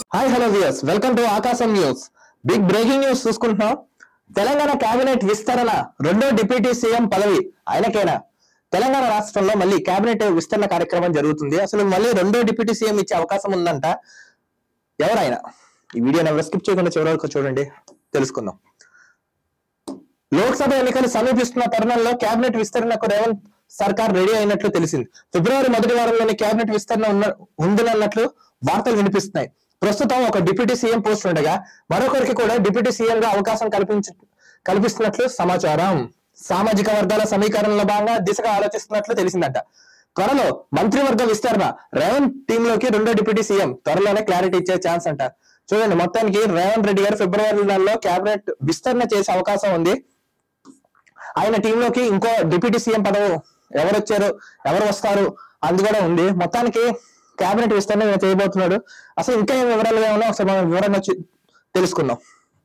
Hi hello viewers, welcome to Aakasam news. Big breaking news చూసుకుంటున్నాం. Telangana cabinet విస్తరణ, రెండో deputy CM పదవి ఆయనకేనా? తెలంగాణ రాష్ట్రంలో మళ్ళీ కేబినెట్ విస్తరణ కార్యక్రమం జరుగుతుంది. అసలు మళ్ళీ రెండో డిప్యూటీ సీఎం ఇచ్చే అవకాశం ఉందంట. ఎవరైనా ఈ వీడియోని ఎవరు స్కిప్ చేయకుండా చివరి వరకు చూడండి, తెలుసుకుందాం. లోక్సభ ఎన్నికలు సమీపిస్తున్న తరుణంలో కేబినెట్ విస్తరణకు రేవంత్ సర్కార్ రెడీ అయినట్లు తెలిసింది. ఫిబ్రవరి మొదటి వారంలోని కేబినెట్ విస్తరణ ఉందన్నట్లు వార్తలు వినిపిస్తున్నాయి. ప్రస్తుతం ఒక డిప్యూటీ సీఎం పోస్ట్ ఉండగా మరొకరికి కూడా డిప్యూటీ సీఎం గా అవకాశం కల్పిస్తున్నట్లు సమాచారం. సామాజిక వర్గాల సమీకరణలో భాగంగా దిశగా ఆలోచిస్తున్నట్లు తెలిసిందంట. త్వరలో మంత్రివర్గ విస్తరణ, రేవంత్ టీమ్ లోకి రెండో డిప్యూటీ సీఎం త్వరలోనే క్లారిటీ ఇచ్చే ఛాన్స్ అంట. చూడండి, మొత్తానికి రేవంత్ రెడ్డి గారు ఫిబ్రవరి నెలలో కేబినెట్ విస్తరణ చేసే అవకాశం ఉంది. ఆయన టీంలోకి ఇంకో డిప్యూటీ సీఎం పదవి ఎవరు వచ్చారు, ఎవరు వస్తారు అది కూడా ఉంది. మొత్తానికి కేబినెట్ విస్తరణ చేయబోతున్నాడు. అసలు ఇంకా ఏం వివరాలుగా ఉన్నా ఒకసారి మనం వివరణ తెలుసుకుందాం.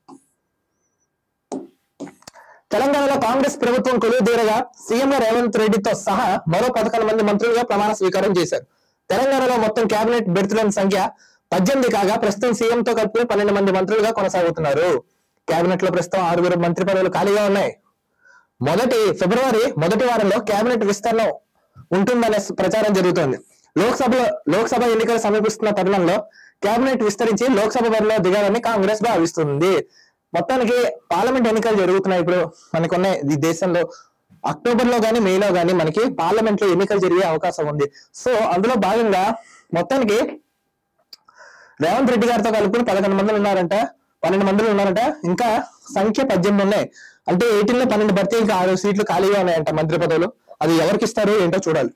తెలంగాణలో కాంగ్రెస్ ప్రభుత్వం కొలువుదీరగా సీఎం రేవంత్ రెడ్డితో సహా మరో 11 మంది మంత్రులుగా ప్రమాణ స్వీకారం చేశారు. తెలంగాణలో మొత్తం కేబినెట్ బెర్తుల సంఖ్య 18 కాగా ప్రస్తుతం సీఎంతో కలిపి 12 మంది మంత్రులుగా కొనసాగుతున్నారు. కేబినెట్ లో ప్రస్తుతం 6 మంత్రి పదవులు ఖాళీగా ఉన్నాయి. ఫిబ్రవరి మొదటి వారంలో కేబినెట్ విస్తరణ ఉంటుందనే ప్రచారం జరుగుతోంది. లోక్సభ ఎన్నికలు సమీపిస్తున్న తరుణంలో కేబినెట్ విస్తరించి లోక్సభ బరిలో దిగాలని కాంగ్రెస్ భావిస్తుంది. మొత్తానికి పార్లమెంట్ ఎన్నికలు జరుగుతున్నాయి. ఇప్పుడు మనకున్న ఈ దేశంలో అక్టోబర్ లో గానీ మేలో గానీ మనకి పార్లమెంట్ లో ఎన్నికలు జరిగే అవకాశం ఉంది. సో అందులో భాగంగా మొత్తానికి రేవంత్ రెడ్డి గారితో కలుపుకుని 11 మంది ఉన్నారంట, 12 మంది ఉన్నారంట. ఇంకా సంఖ్య 18 ఉన్నాయి. అంటే 18 లో 12 భర్తీ, ఇంకా 6 సీట్లు ఖాళీగా ఉన్నాయంట మంత్రి పదవులు. అది ఎవరికి ఇస్తారు ఏంటో చూడాలి.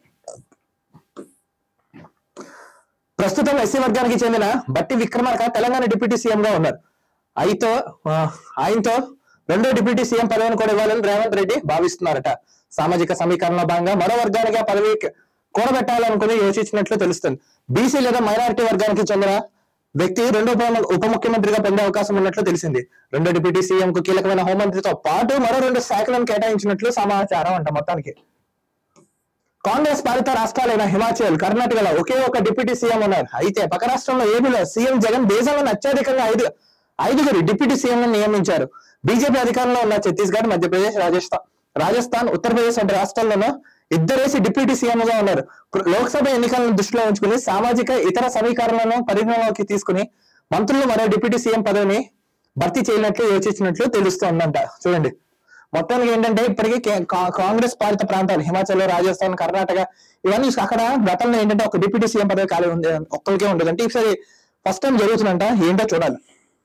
ప్రస్తుతం ఎస్సీ వర్గానికి చెందిన బట్టి విక్రమార్క తెలంగాణ డిప్యూటీ సీఎం గా ఉన్నారు. ఆయనతో రెండో డిప్యూటీ సీఎం పదవిని కూడా ఇవ్వాలని రేవంత్ రెడ్డి భావిస్తున్నారట. సామాజిక సమీకరణలో భాగంగా మరో వర్గానికి ఆ పదవి కూడబెట్టాలనుకుని యోచించినట్లు తెలుస్తుంది. బీసీ లేదా మైనారిటీ వర్గానికి చెందిన వ్యక్తి రెండో ఉప ముఖ్యమంత్రిగా పొందే అవకాశం ఉన్నట్లు తెలిసింది. రెండో డిప్యూటీ సీఎం కు కీలకమైన హోంమంత్రితో పాటు మరో 2 శాఖలను కేటాయించినట్లు సమాచారం అంట. మొత్తానికి కాంగ్రెస్ పాలిత రాష్ట్రాలైన హిమాచల్, కర్ణాటకలో ఒకే ఒక డిప్యూటీ సీఎం ఉన్నారు. అయితే పక్క రాష్ట్రంలో ఏపీలో సీఎం జగన్ దేశంలోని అత్యధికంగా 5 డిప్యూటీ సీఎంలను నియమించారు. బీజేపీ అధికారంలో ఉన్న ఛత్తీస్గఢ్, మధ్యప్రదేశ్, రాజస్థాన్, ఉత్తరప్రదేశ్ వంటి రాష్ట్రాల్లోనూ 2 డిప్యూటీ సీఎం గా ఉన్నారు. లోక్సభ ఎన్నికలను దృష్టిలో ఉంచుకుని సామాజిక ఇతర సమీకరణలను పరిగణలోకి తీసుకుని మంత్రులు మరో డిప్యూటీ సీఎం పదవిని భర్తీ చేయనట్లు యోచించినట్లు తెలుస్తోందంట. చూడండి, మొత్తానికి ఏంటంటే ఇప్పటికీ కాంగ్రెస్ పాలిత ప్రాంతాలు హిమాచల్, రాజస్థాన్, కర్ణాటక ఇవన్నీ అక్కడ గతంలో ఏంటంటే ఒక డిప్యూటీ సీఎం పదవి ఖాళీ ఉంది, ఒక్కరికే ఉంటుంది. అంటే ఈసారి ఫస్ట్ టైం జరుగుతుందంట. ఏంటో చూడాలి.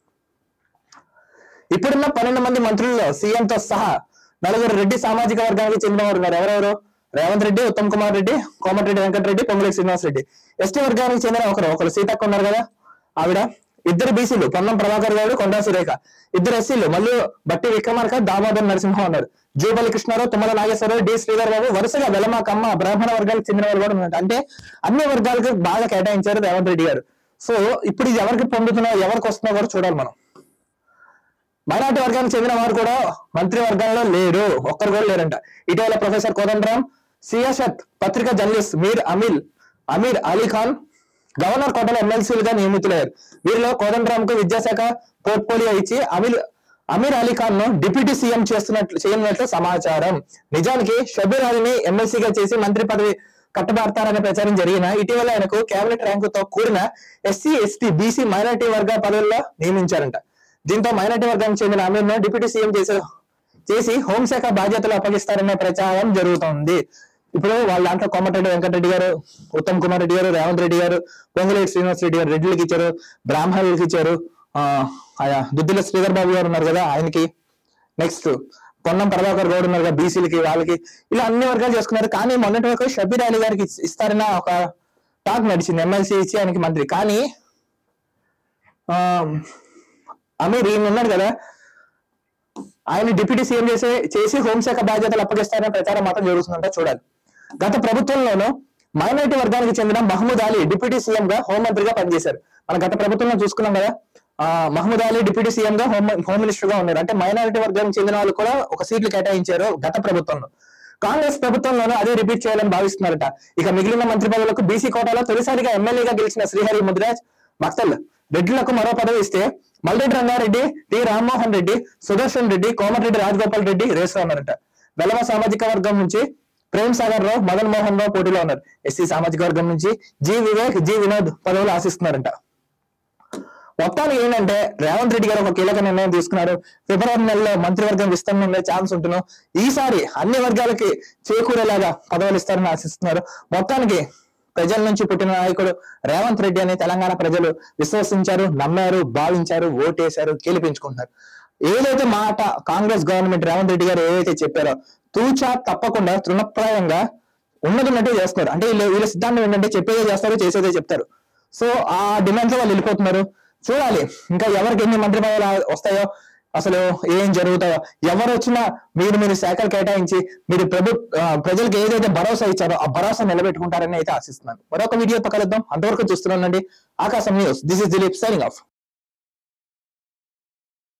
ఇప్పుడున్న 12 మంది మంత్రుల్లో సీఎంతో సహా 4 రెడ్డి సామాజిక వర్గానికి చెందిన వారు ఉన్నారు. ఎవరెవరు? రేవంత్ రెడ్డి, ఉత్తమ్ కుమార్ రెడ్డి, కోమటిరెడ్డి వెంకటరెడ్డి, పొంగులేటి శ్రీనివాస్ రెడ్డి. ఎస్టీ వర్గానికి చెందిన ఒకరు సీతక్క ఉన్నారు కదా, ఆవిడ. 2 బీసీలు పొన్నం ప్రభాకర్ గౌడ్, కొండా సురేఖ. 2 ఎస్సీలు మళ్ళీ బట్టి విక్రమార్క, దామోదర్ నరసింహం ఉన్నారు. జూపల్లి కృష్ణారావు, తుమ్మల నాగేశ్వరరావు, డి శ్రీధర్ బాబు, వరుసగా వెలమ, కమ్మ, బ్రాహ్మణ వర్గాలకు చెందిన వారు కూడా ఉన్నారు. అంటే అన్ని వర్గాలకు బాగా కేటాయించారు రేవంత్ రెడ్డి గారు. సో ఇప్పుడు ఇది ఎవరికి పొందుతున్నా, ఎవరికి వస్తున్నా కూడా చూడాలి మనం. మైనార్టీ వర్గానికి చెందిన వారు కూడా మంత్రి వర్గాల్లో లేరు, ఒక్కరు కూడా లేరంట. ఇటీవల ప్రొఫెసర్ కోదండరాం, సియాసత్ పత్రికా జర్నలిస్ట్ అమీర్ అలీ ఖాన్ గవర్నర్ కోటలో ఎమ్మెల్సీలుగా నియమితులయ్యారు. వీరిలో కోదండరాం కు విద్యాశాఖ పోర్ట్ఫోలియో ఇచ్చి అమీర్ అలీ ఖాన్ ను డిప్యూటీ సీఎం చేయనున్నట్లు సమాచారం. నిజానికి షబీర్ అలీని ఎమ్మెల్సీగా చేసి మంత్రి పదవి కట్టబడతారనే ప్రచారం జరిగిన ఇటీవల ఆయనకు కేబినెట్ ర్యాంకుతో కూడిన ఎస్సీ, ఎస్టీ, బీసీ, మైనార్టీ వర్గ పదవుల్లో నియమించారంట. దీంతో మైనార్టీ వర్గానికి చెందిన అమీర్ ను డిప్యూటీ సీఎం చేసి హోంశాఖ బాధ్యతలు అప్పగిస్తారనే ప్రచారం జరుగుతోంది. ఇప్పుడు వాళ్ళ దాంట్లో కోమటిరెడ్డి వెంకటరెడ్డి గారు, ఉత్తమ్ కుమార్ రెడ్డి గారు, రేవంత్ రెడ్డి గారు, పొంగులేటి శ్రీనివాస్ రెడ్డి గారు రెడ్డిలకు ఇచ్చారు, బ్రాహ్మణులకు ఇచ్చారు. దుద్దిల శ్రీధర్ బాబు గారు ఉన్నారు కదా, ఆయనకి. నెక్స్ట్ పొన్నం ప్రభాకర్ గౌడ్ ఉన్నారు కదా, బీసీలకి, వాళ్ళకి. ఇలా అన్ని వర్గాలు చేసుకున్నారు. కానీ మొన్నటి వరకు షబీర్ అలీ గారికి ఇస్తారన్న ఒక టాక్ నడిచింది, ఎమ్మెల్సీ ఇచ్చి ఆయనకి మంత్రి. కానీ అమీర్ ఈయన ఉన్నాడు కదా, ఆయన డిప్యూటీ సీఎం చేసి హోంశాఖ బాధ్యతలు అప్పగిస్తారనే ప్రచారం మాత్రం జరుగుతుందంటే చూడాలి. గత ప్రభుత్వంలోనూ మైనారిటీ వర్గానికి చెందిన మహమూద్ అలీ డిప్యూటీ సీఎం గా హోంమంత్రిగా పనిచేశారు. మన గత ప్రభుత్వంలో చూసుకున్నాం కదా, మహమూద్ అలీ డిప్యూటీ సీఎం గా హోమ్ మినిస్టర్ గా ఉన్నారు. అంటే మైనారిటీ వర్గానికి చెందిన వాళ్ళు కూడా ఒక సీట్లు కేటాయించారు గత ప్రభుత్వంలో. కాంగ్రెస్ ప్రభుత్వంలోనూ అదే రిపీట్ చేయాలని భావిస్తున్నారట. ఇక మిగిలిన మంత్రి పదవులకు బీసీ కోటాలో తొలిసారిగా ఎమ్మెల్యేగా గెలిచిన శ్రీహరి ముదిరాజ్, మక్తల్ రెడ్డిలకు మరో పదవి ఇస్తే మల్రెడ్డి రంగారెడ్డి, టి రామ్మోహన్ రెడ్డి, సుదర్శన్ రెడ్డి, కోమటిరెడ్డి రాజగోపాల్ రెడ్డి రేసులో ఉన్నారట. వెలమ సామాజిక వర్గం నుంచి ప్రేమ్ సాగర్ రావు, మదన్ మోహన్ రావు పోటీలో ఉన్నారు. ఎస్సీ సామాజిక వర్గం నుంచి జి వివేక్, జి వినోద్ పదవులు ఆశిస్తున్నారంట. మొత్తానికి ఏంటంటే రేవంత్ రెడ్డి గారు ఒక కీలక నిర్ణయం తీసుకున్నారు. ఫిబ్రవరి నెలలో మంత్రివర్గం విస్తరణ ఉండే ఛాన్స్ ఉంటున్నాం. ఈసారి అన్ని వర్గాలకి చేకూరేలాగా పదవులు ఇస్తారని ఆశిస్తున్నారు. మొత్తానికి ప్రజల నుంచి పుట్టిన నాయకుడు రేవంత్ రెడ్డి అని తెలంగాణ ప్రజలు విశ్వసించారు, నమ్మారు, భావించారు, ఓటేశారు, గెలిపించుకుంటున్నారు. ఏదైతే మాట కాంగ్రెస్ గవర్నమెంట్ రేవంత్ రెడ్డి గారు ఏదైతే చెప్పారో తూచా తప్పకుండా తృణప్రాయంగా ఉన్నట్టు చేస్తున్నారు. అంటే వీళ్ళ సిద్ధాంతం ఏంటంటే చెప్పేదే చేస్తారు, చేసేదే చెప్తారు. సో ఆ డిమాండ్స్ వాళ్ళు వెళ్ళిపోతున్నారు. చూడాలి ఇంకా ఎవరికి ఎన్ని మంత్రి పదవులు వస్తాయో, అసలు ఏం జరుగుతాయో. ఎవరు వచ్చినా మీరు శాఖలు కేటాయించి మీరు ప్రజలకు ఏదైతే భరోసా ఇచ్చారో ఆ భరోసా నిలబెట్టుకుంటారని అయితే ఆశిస్తున్నాను. మరొక వీడియోతో కలుద్దాం. అంతవరకు చూస్తున్నానండి Aakasam news. This is Dilip signing of.